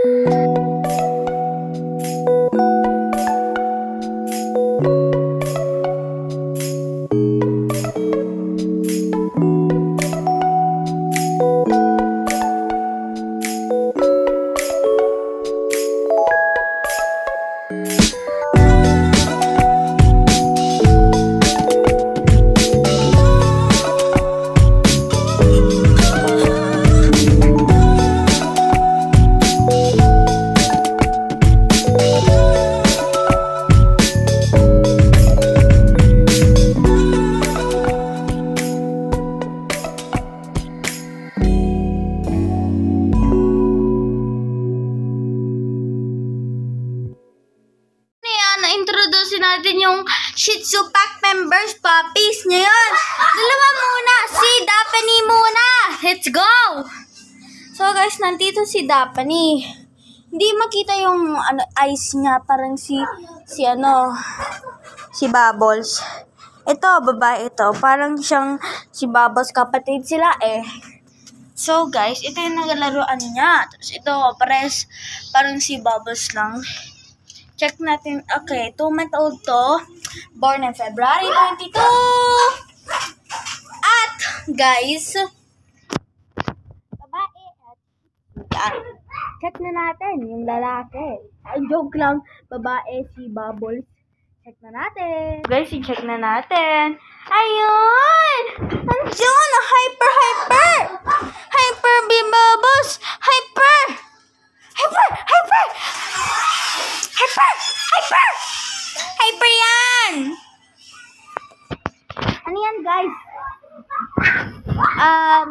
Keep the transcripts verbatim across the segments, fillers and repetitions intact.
Na-introduce natin yung Shih Tzu Pack members, puppies. Ngayon, dalawa muna. Si Daphne muna. Let's go! So guys, nandito si Daphne. Hindi makita yung ano, eyes niya. Parang si, si ano, si Bubbles. Ito, babae ito. Parang siyang si Bubbles, kapatid sila eh. So guys, ito yung naglaruan niya. Tapos ito, pares, parang si Bubbles lang. Check natin. Okay, two month old to. Born in February twenty-two. At, guys, babae at yan. Check na natin yung lalaki. Ay, joke lang. Babae si Bubbles. Check na natin. Guys, i-check na natin. Ayun! Andiyan! Hyper, hyper! Hyper, Bubbles! Hyper! Hyper! Hyper! Hyper! Hyper! Hyper yan! Ano yan, guys? Um,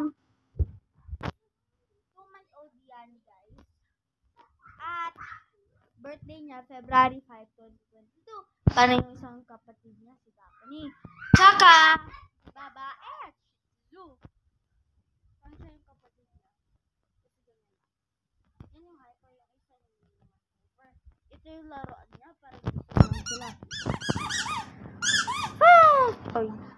two months old yan, guys. At, birthday niya, February fifth, twenty twenty-two. Parang yung isang kapatid niya, si Daphne. Tsaka, babae. Zoo. Parang siya yung kapatid niya. Yan yung hyper, yung isa yung hyper. Ito yung laruan niya, parang gusto naman sila. Ah!